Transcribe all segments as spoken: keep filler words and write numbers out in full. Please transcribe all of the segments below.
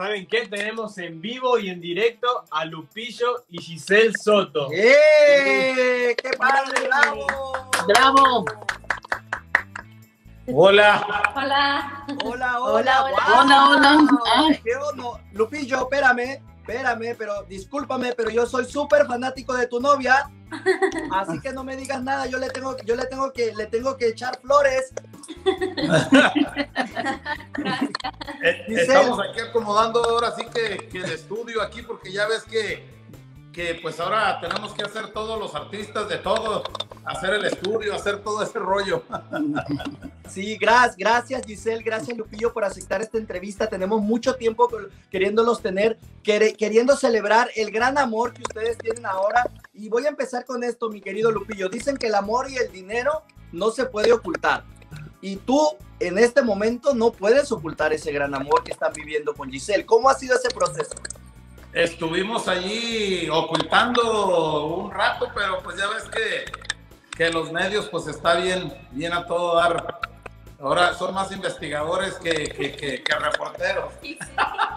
¿saben qué? Tenemos en vivo y en directo a Lupillo y Giselle Soto. ¡Eh! ¡Qué padre! ¡Bravo! ¡Bravo! Hola. Hola. Hola, hola, Hola, wow. hola, hola. Ay. ¿Qué onda? Lupillo, espérame, espérame, pero discúlpame, pero yo soy súper fanático de tu novia. Así que no me digas nada, yo le tengo, yo le tengo que, le tengo que echar flores. Eh, Estamos aquí acomodando ahora sí que, que el estudio aquí, porque ya ves que, que pues ahora tenemos que hacer todos los artistas de todo, hacer el estudio, hacer todo ese rollo. Sí, gracias, gracias Giselle, gracias Lupillo por aceptar esta entrevista. Tenemos mucho tiempo queriéndolos tener, quer queriendo celebrar el gran amor que ustedes tienen ahora. Y voy a empezar con esto, mi querido Lupillo. Dicen que el amor y el dinero no se puede ocultar. Y tú, en este momento, no puedes ocultar ese gran amor que están viviendo con Giselle. ¿Cómo ha sido ese proceso? Estuvimos allí ocultando un rato, pero pues ya ves que, que los medios pues está bien, bien a todo dar. Ahora son más investigadores que, que, que, que reporteros. Sí, sí.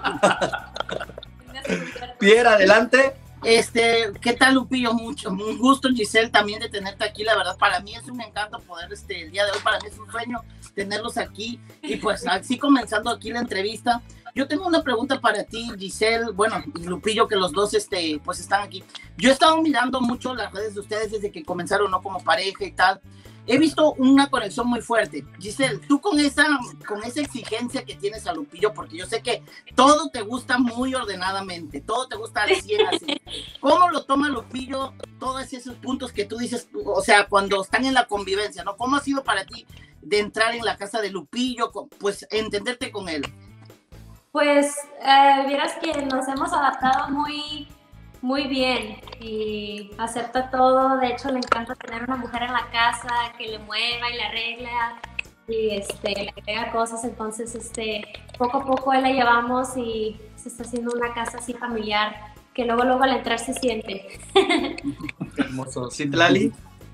Pierre, adelante. Este, ¿qué tal, Lupillo? Mucho, un gusto, Giselle, también de tenerte aquí. La verdad, para mí es un encanto poder, este, el día de hoy, para mí es un sueño tenerlos aquí. Y pues así comenzando aquí la entrevista, yo tengo una pregunta para ti, Giselle, bueno, y Lupillo, que los dos, este, pues están aquí. Yo he estado mirando mucho las redes de ustedes desde que comenzaron, ¿no? Como pareja y tal. He visto una conexión muy fuerte. Giselle, tú con esa, con esa exigencia que tienes a Lupillo, porque yo sé que todo te gusta muy ordenadamente, todo te gusta al cien así. ¿Cómo lo toma Lupillo todos esos puntos que tú dices, o sea, cuando están en la convivencia, ¿no? ¿Cómo ha sido para ti de entrar en la casa de Lupillo, pues entenderte con él? Pues eh, vieras que nos hemos adaptado muy, muy bien y acepta todo. De hecho, le encanta tener una mujer en la casa que le mueva y le arregla y este, le agrega cosas. Entonces, este, poco a poco él la llevamos y se está haciendo una casa así familiar que luego, luego al entrar se siente. Hermoso. Citlali.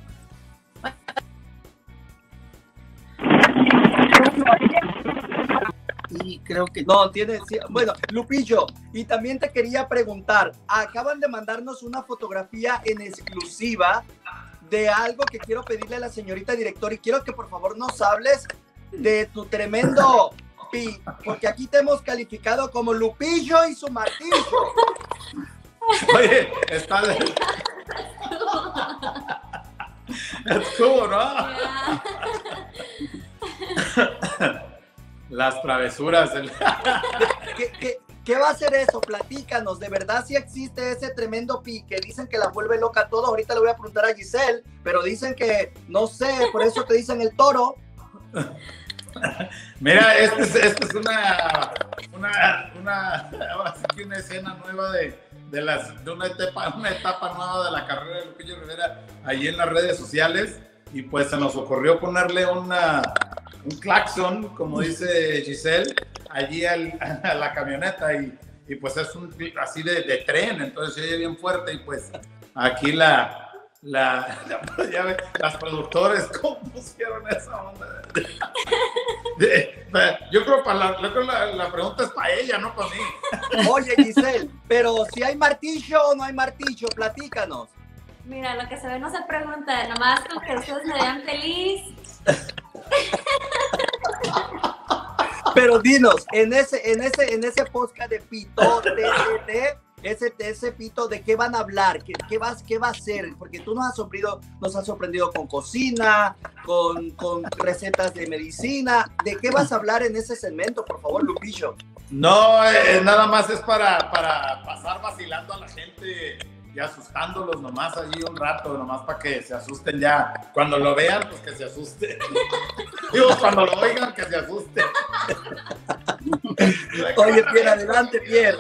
Y creo que no tiene, sí, bueno, Lupillo, y también te quería preguntar, acaban de mandarnos una fotografía en exclusiva de algo que quiero pedirle a la señorita directora y quiero que por favor nos hables de tu tremendo pi, porque aquí te hemos calificado como Lupillo y su martillo. Oye, está de... Estuvo, ¿no? Las travesuras. Del... ¿Qué, qué, ¿Qué va a hacer eso? Platícanos. ¿De verdad sí existe ese tremendo pi que dicen que la vuelve loca a todos? Ahorita le voy a preguntar a Giselle, pero dicen que, no sé, por eso te dicen el toro. Mira, esta es, este es una, una, una, ahora sí que una escena nueva de, de, las, de una, etapa, una etapa nueva de la carrera de Lupillo Rivera allí en las redes sociales. Y pues se nos ocurrió ponerle una, un claxon, como dice Giselle, allí al, a la camioneta y, y pues es un así de, de tren, entonces se oye bien fuerte y pues aquí la, la, la ya ves, las productores compusieron esa onda. De, de, de, yo creo que la, la, la pregunta es para ella, no para mí. Oye Giselle, pero si hay martillo o no hay martillo, platícanos. Mira, lo que se ve no se pregunta, nomás con que ustedes me vean feliz. Pero dinos, en ese, en ese, en ese podcast de Pito, T T T, ese, ese Pito, ¿de qué van a hablar? ¿Qué, qué, vas, qué va a hacer? Porque tú nos has sorprendido, nos has sorprendido con cocina, con, con recetas de medicina. ¿De qué vas a hablar en ese segmento, por favor, Lupillo? No, eh, nada más es para, para pasar vacilando a la gente y asustándolos nomás allí un rato, nomás para que se asusten ya. Cuando lo vean, pues que se asusten. Digo, cuando lo oigan, que se asusten. Oye, Pierre, adelante, Pierre.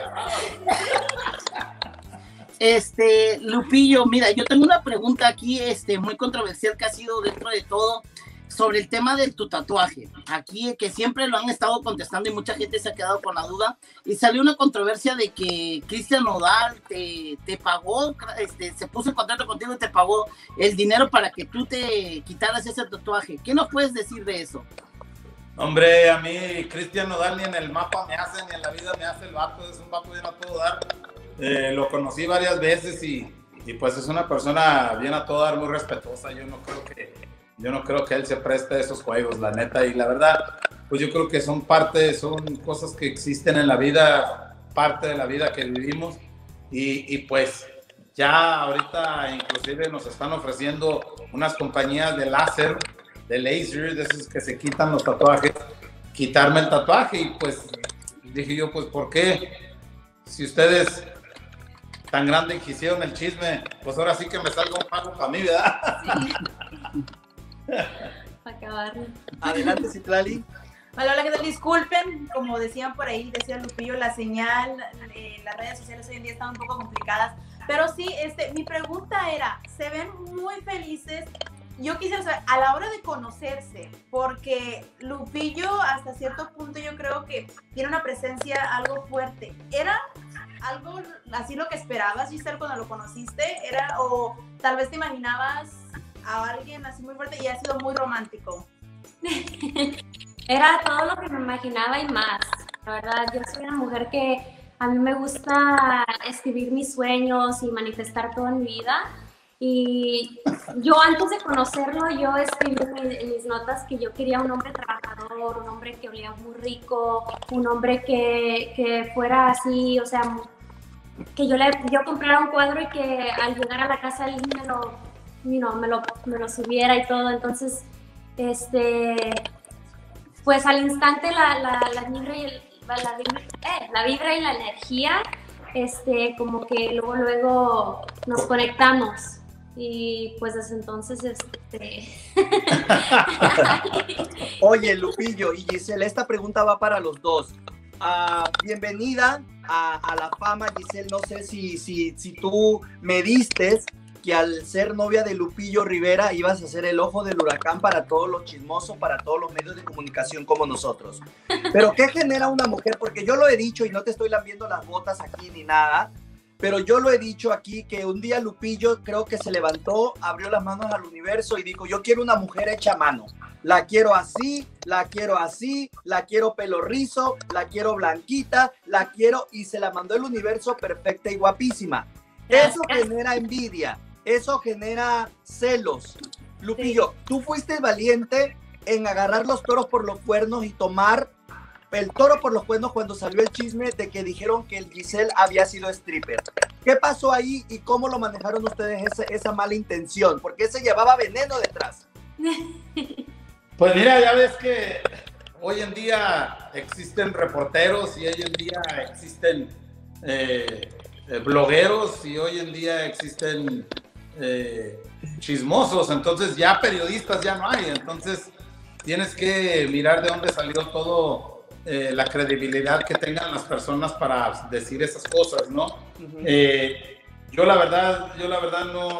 Este, Lupillo, mira, yo tengo una pregunta aquí, este, muy controversial que ha sido dentro de todo, sobre el tema de tu tatuaje. Aquí, que siempre lo han estado contestando y mucha gente se ha quedado con la duda. Y salió una controversia de que Cristian Nodal te, te pagó, este, se puso en contacto contigo y te pagó el dinero para que tú te quitaras ese tatuaje. ¿Qué nos puedes decir de eso? Hombre, a mí Cristian Nodal ni en el mapa me hace, ni en la vida me hace el vato, es un vato bien a todo dar. Eh, lo conocí varias veces y, y pues es una persona bien a todo dar, muy respetuosa. Yo no creo que, yo no creo que él se preste a esos juegos, la neta. Y la verdad, pues yo creo que son parte, son cosas que existen en la vida, parte de la vida que vivimos. Y, y pues ya ahorita inclusive nos están ofreciendo unas compañías de láser, de laser, de esos que se quitan los tatuajes, quitarme el tatuaje. Y pues dije yo, pues ¿por qué? Si ustedes tan grande quisieron el chisme, pues ahora sí que me salga un pago para mí, ¿verdad? Sí. Para acabar. Adelante, Citlali. Hola, hola, ¿qué tal? Disculpen, como decían por ahí, decía Lupillo, la señal, eh, las redes sociales hoy en día están un poco complicadas, pero sí, este, mi pregunta era, se ven muy felices. Yo quisiera saber, a la hora de conocerse, porque Lupillo hasta cierto punto yo creo que tiene una presencia algo fuerte. ¿Era algo así lo que esperabas, Giselle, cuando lo conociste? ¿Era, o tal vez te imaginabas a alguien así muy fuerte y ha sido muy romántico? Era todo lo que me imaginaba y más. La verdad, yo soy una mujer que a mí me gusta escribir mis sueños y manifestar todo en mi vida. Y yo antes de conocerlo, yo escribí en mis notas que yo quería un hombre trabajador, un hombre que olía muy rico, un hombre que, que fuera así, o sea, que yo, le, yo comprara un cuadro y que al llegar a la casa él me lo, you know, me lo, me lo subiera y todo. Entonces, este, pues al instante la, la, la, vibra, y el, la, vibra, eh, la vibra y la energía, este, como que luego, luego nos conectamos. Y pues desde entonces, este... Oye, Lupillo y Giselle, esta pregunta va para los dos. Uh, bienvenida a, a la fama, Giselle. No sé si, si, si tú me diste que al ser novia de Lupillo Rivera ibas a ser el ojo del huracán para todos los chismosos, para todos los medios de comunicación como nosotros. Pero ¿qué genera una mujer? Porque yo lo he dicho y no te estoy lambiendo las botas aquí ni nada, pero yo lo he dicho aquí que un día Lupillo creo que se levantó, abrió las manos al universo y dijo, yo quiero una mujer hecha a mano. La quiero así, la quiero así, la quiero pelo rizo, la quiero blanquita, la quiero, y se la mandó el universo perfecta y guapísima. Eso genera envidia, eso genera celos. Lupillo, sí. Tú fuiste valiente en agarrar los toros por los cuernos y tomar el toro por los cuernos cuando salió el chisme de que dijeron que el Giselle había sido stripper. ¿Qué pasó ahí y cómo lo manejaron ustedes esa, esa mala intención? Porque se llevaba veneno detrás. Pues mira, ya ves que hoy en día existen reporteros y hoy en día existen eh, eh, blogueros y hoy en día existen eh, chismosos. Entonces ya periodistas ya no hay. Entonces tienes que mirar de dónde salió todo. Eh, la credibilidad que tengan las personas para decir esas cosas, ¿no? Uh-huh. eh, yo la verdad, yo la verdad no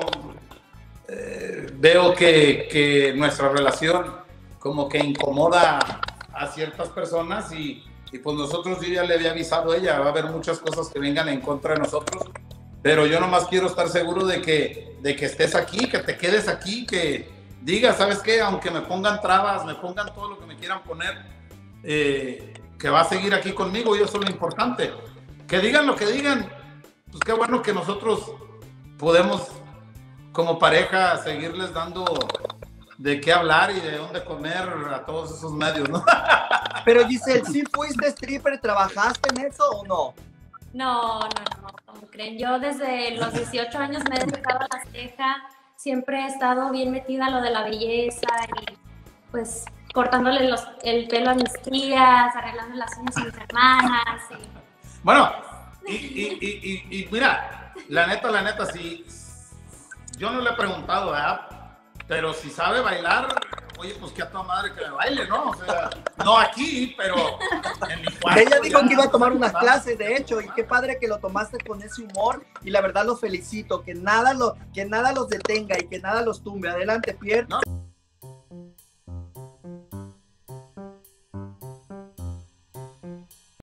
eh, veo que, que nuestra relación como que incomoda a ciertas personas y, y pues nosotros, yo ya le había avisado a ella, va a haber muchas cosas que vengan en contra de nosotros, pero yo nomás quiero estar seguro de que, de que estés aquí, que te quedes aquí, que digas, ¿sabes qué? Aunque me pongan trabas, me pongan todo lo que me quieran poner, Eh, que va a seguir aquí conmigo, y eso es lo importante. Que digan lo que digan, pues qué bueno que nosotros podemos como pareja seguirles dando de qué hablar y de dónde comer a todos esos medios, ¿no? Pero Giselle, ¿sí fuiste stripper? ¿Trabajaste en eso o no? No, no, no, como creen. Yo desde los dieciocho años me he dedicado a la ceja, siempre he estado bien metida a lo de la belleza y pues cortándole los, el pelo a mis tías, arreglando las uñas a mis hermanas. Y... Bueno, y, y, y, y, y mira, la neta, la neta, si yo no le he preguntado, ¿verdad? Pero si sabe bailar, oye, pues que a toda madre que me baile, ¿no? O sea, no aquí, pero en mi cuarto. Ella dijo que iba a tomar unas clases, de hecho, y qué padre que lo tomaste con ese humor, y la verdad los felicito, que nada, lo, que nada los detenga y que nada los tumbe. Adelante, Pierre. ¿No?